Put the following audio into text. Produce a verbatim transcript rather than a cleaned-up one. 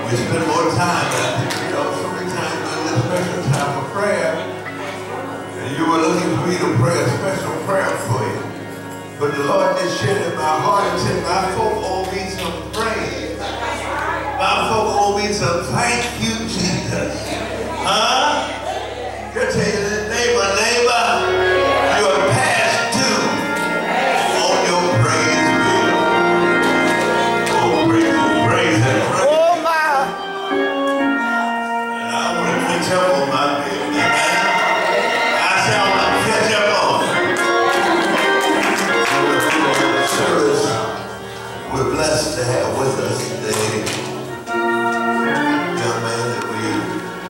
we spend more time, you know, so many times in this special time of prayer, and you were looking for me to pray a special prayer for you. But the Lord just shared in my heart and said, my folk owe me some praise. My folk owe me some thank you, Jesus. Huh? You're telling the neighbor, neighbor, you're past due on your praise bill. Oh, praise Him, praise Him, praise Him. Oh, my. And I want to catch up on my bill, amen. I said I want to catch up on it. So, we're blessed to have with us today